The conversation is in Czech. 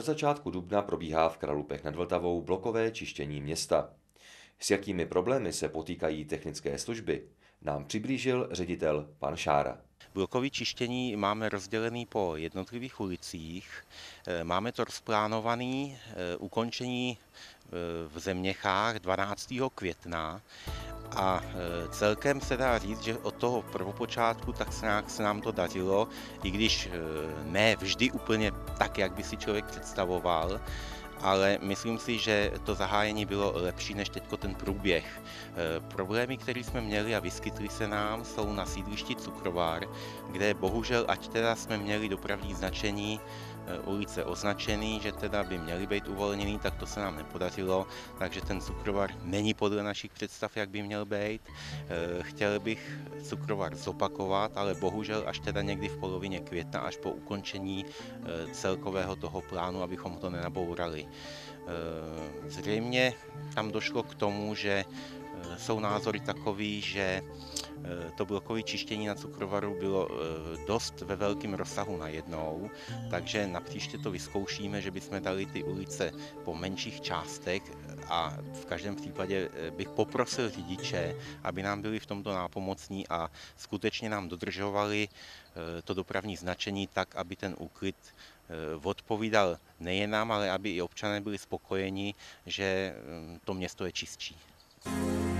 Od začátku dubna probíhá v Kralupech nad Vltavou blokové čištění města. S jakými problémy se potýkají technické služby, nám přiblížil ředitel pan Šára. Blokové čištění máme rozdělený po jednotlivých ulicích. Máme to rozplánované ukončení v Zeměchách 12. května a celkem se dá říct, že od toho prvopočátku tak se nám to dařilo, i když ne vždy úplně tak, jak by si člověk představoval, ale myslím si, že to zahájení bylo lepší než teďko ten průběh. Problémy, které jsme měli a vyskytly se nám, jsou na sídlišti Cukrovár, kde bohužel, ať teda jsme měli dopravní značení, ulice označený, že teda by měly být uvolněný, tak to se nám nepodařilo, takže ten Cukrovar není podle našich představ, jak by měl být. Chtěl bych Cukrovar zopakovat, ale bohužel až teda někdy v polovině května, až po ukončení celkového toho plánu, abychom to nenabourali. Zřejmě tam došlo k tomu, že jsou názory takový, že to blokové čištění na Cukrovaru bylo dost ve velkém rozsahu najednou, takže napříště to vyzkoušíme, že bychom dali ty ulice po menších částech a v každém případě bych poprosil řidiče, aby nám byli v tomto nápomocní a skutečně nám dodržovali to dopravní značení tak, aby ten úklid odpovídal nejen nám, ale aby i občané byli spokojeni, že to město je čistší.